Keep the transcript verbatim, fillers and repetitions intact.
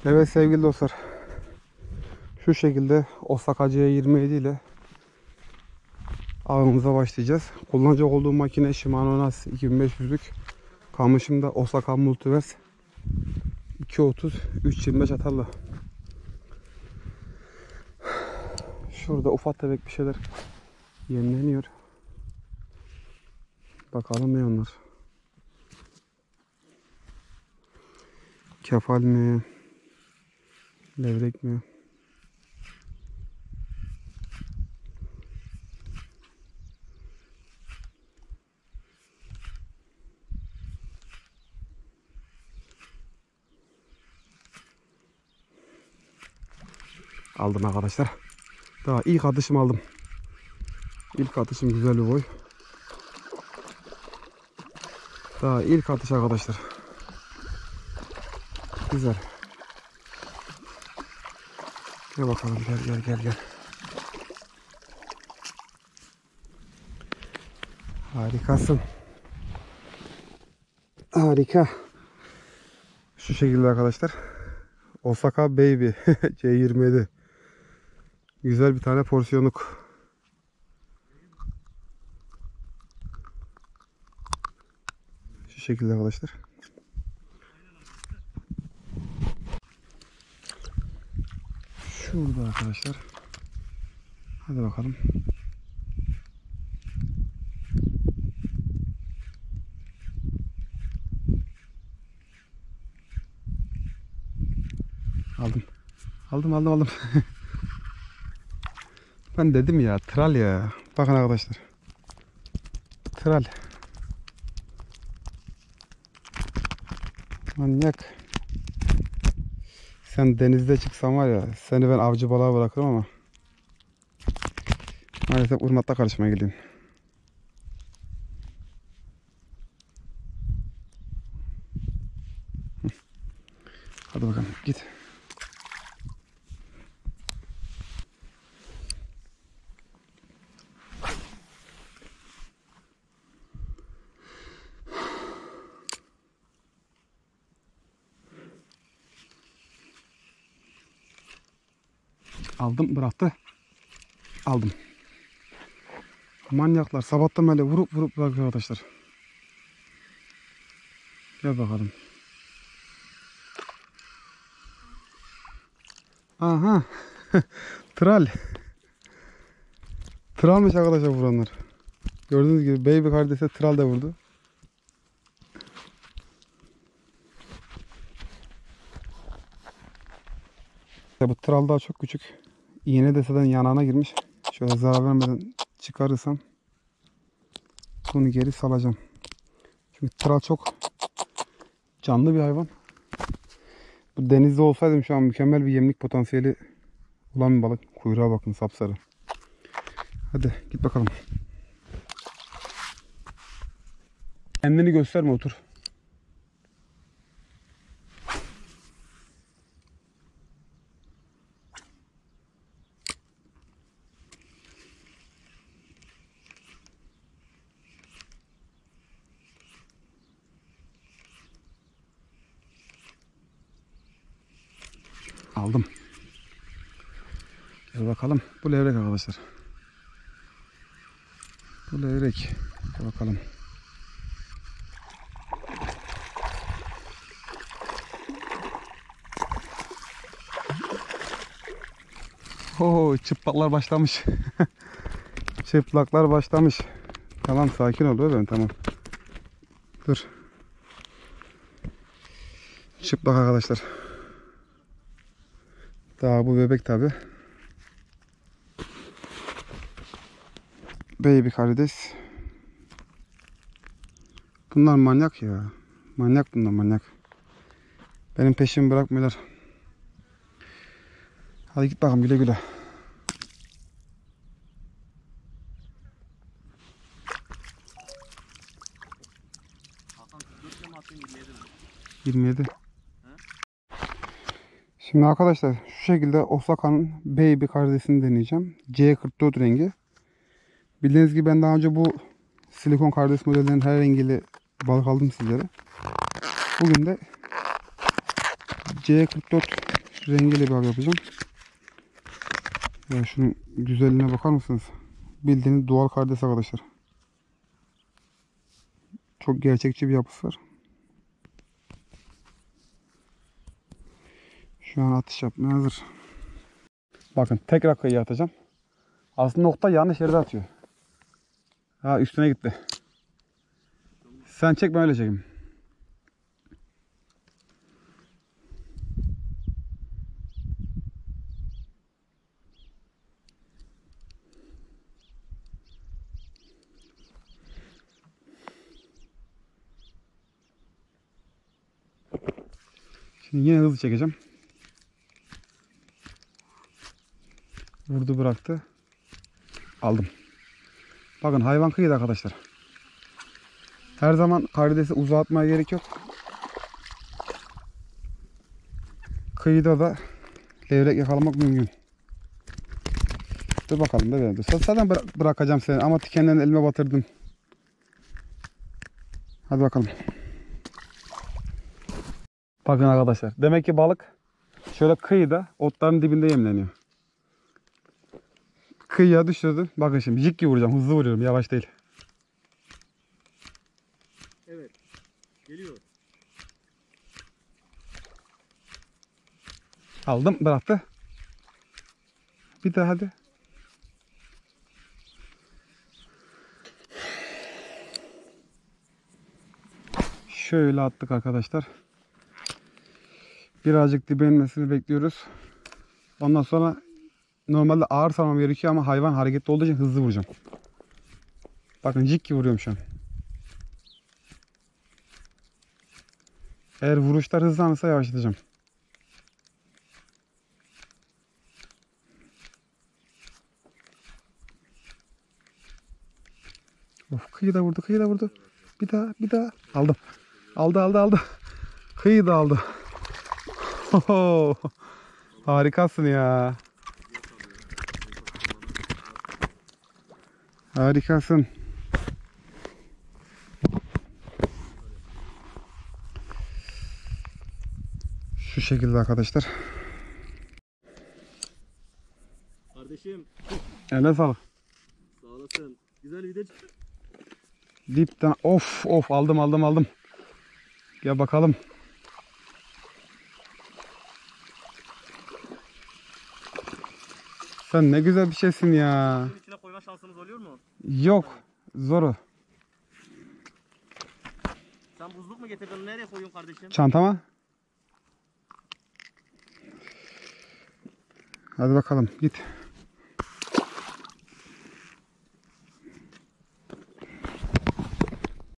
Evet sevgili dostlar. Şu şekilde Osaka C yirmi yedi ile avımıza başlayacağız. Kullanacak olduğum makine Shimano Nas iki bin beş yüzlük. Kamışımda Osaka Multiverse iki otuz üç yirmi beş atarlı. Şurada ufak tefek bir şeyler yenileniyor. Bakalım ne onlar. Kefal mi? Levrek mi? Aldım arkadaşlar. Daha ilk atışım aldım. İlk atışım güzel bir boy. Daha ilk atış arkadaşlar. Güzel. Gel bakalım, gel gel gel gel. Harikasın. Harika. Şu şekilde arkadaşlar. Osaka Baby C yirmi yedi. Güzel bir tane porsiyonluk. Şu şekilde arkadaşlar. Şurada arkadaşlar. Hadi bakalım. Aldım. Aldım aldım aldım. Ben dedim ya, tral ya. Bakın arkadaşlar. Tral. Manyak. Sen denizde çıksan var ya, seni ben avcı balığa bırakırım ama maalesef ırmakta karışmaya gideyim. Hadi bakalım git. Aldım, bıraktı. Aldım. Manyaklar sabahtan böyle vurup vurup bırakıyor arkadaşlar. Gel bakalım. Aha. Tral. Tralmış arkadaşlar vuranlar. Gördüğünüz gibi baby kardeşe tral da vurdu. Bu tral daha çok küçük. İğne de zaten yanağına girmiş. Şöyle zarar vermeden çıkarırsam bunu geri salacağım. Çünkü tral çok canlı bir hayvan. Bu denizde olsaydım şu an mükemmel bir yemlik potansiyeli olan bir balık. Kuyruğa bakın, sapsarı. Hadi git bakalım. Kendini gösterme, otur. Aldım. Gel bakalım. Bu levrek arkadaşlar. Bu levrek. Gel bakalım. Oo, çıplaklar başlamış. Çıplaklar başlamış. Tamam, sakin ol ben, tamam. Dur. Çıplak arkadaşlar. Daha bu bebek tabi. Baby karides. Bunlar manyak ya. Manyak bunlar, manyak. Benim peşimi bırakmıyorlar. Hadi git bakalım, güle güle. yirmi yedi. Şimdi arkadaşlar şu şekilde Osaka'nın Baby karidesini deneyeceğim. C kırk dört rengi. Bildiğiniz gibi ben daha önce bu silikon karides modellerinin her rengiyle balık aldım sizlere. Bugün de C kırk dört rengiyle bir av yapacağım. Ya şunun güzelliğine bakar mısınız? Bildiğiniz doğal karides arkadaşlar. Çok gerçekçi bir yapısı var. Şu an atış yapmaya hazır. Bakın tekrar kıyıya atacağım. Aslında nokta yanlış yerde atıyor. Ha, üstüne gitti. Sen çek, ben öyle çekeyim. Şimdi yine hızlı çekeceğim. Vurdu, bıraktı. Aldım. Bakın hayvan kıyıda arkadaşlar. Her zaman karidesi uzağa atmaya gerek yok. Kıyıda da levrek yakalamak mümkün. Dur bakalım da beğendim. Zaten bıra- bırakacağım seni ama tikenlerini elime batırdım. Hadi bakalım. Bakın arkadaşlar. Demek ki balık şöyle kıyıda otların dibinde yemleniyor. Kıyıya düşürdüm. Bakın şimdi jig gibi vuracağım. Hızlı vuruyorum. Yavaş değil. Evet. Geliyor. Aldım. Bıraktı. Bir daha hadi. Şöyle attık arkadaşlar. Birazcık dibe inmesini bekliyoruz. Ondan sonra normalde ağır salmam gerekiyor ama hayvan hareketli olduğu için hızlı vuracağım. Bakın jig gibi vuruyorum şu an. Eğer vuruşlar hızlanırsa yavaşlatacağım. Of, kıyıda vurdu, kıyıda vurdu. Bir daha, bir daha. Aldım. Aldı, aldı, aldı. Kıyıda aldı. Oho. Harikasın ya. Harikasın. Şu şekilde arkadaşlar. Kardeşim. Eline sağlık. Sağ olasın. Güzel video çıktı. Dipten of of aldım aldım aldım. Gel bakalım. Sen ne güzel bir şeysin ya. Bunun içine koyma şansımız oluyor mu? Yok. Zoru. Sen buzluk mu getirdin? Nereye koyuyorsun kardeşim? Çantama. Hadi bakalım git.